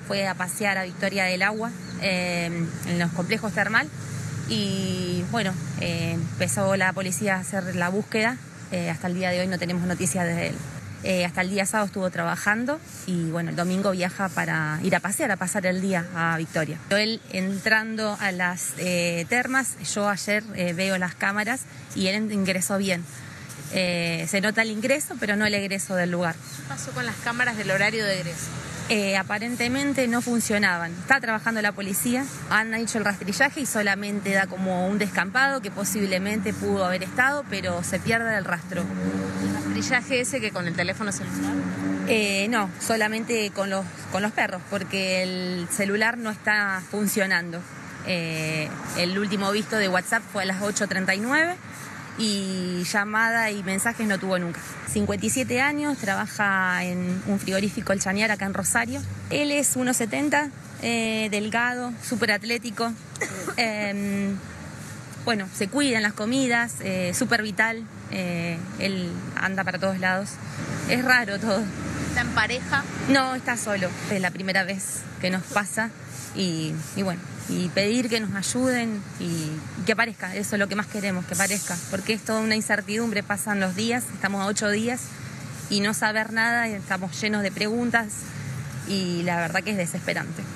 fue a pasear a Victoria del Agua en los complejos termal y bueno, empezó la policía a hacer la búsqueda. Hasta el día de hoy no tenemos noticias de él. Hasta el día sábado estuvo trabajando y bueno, el domingo viaja para ir a pasear, a pasar el día a Victoria. Él entrando a las termas, yo ayer veo las cámaras y él ingresó bien. Se nota el ingreso, pero no el egreso del lugar. ¿Qué pasó con las cámaras del horario de egreso? Aparentemente no funcionaban. Está trabajando la policía, han hecho el rastrillaje y solamente da como un descampado que posiblemente pudo haber estado, pero se pierde el rastro. ¿El rastrillaje ese que con el teléfono celular? No, solamente con los perros, porque el celular no está funcionando. El último visto de WhatsApp fue a las 8:39 y llamada y mensajes no tuvo nunca. 57 años, trabaja en un frigorífico El Chañar acá en Rosario. Él es 1,70, delgado, súper atlético. Bueno, se cuida en las comidas, súper vital. Él anda para todos lados. Es raro todo. ¿Está en pareja? No, está solo. Es la primera vez que nos pasa y bueno, y pedir que nos ayuden y que aparezca. Eso es lo que más queremos, que aparezca. Porque es toda una incertidumbre, pasan los días, estamos a 8 días y no saber nada, estamos llenos de preguntas y la verdad que es desesperante.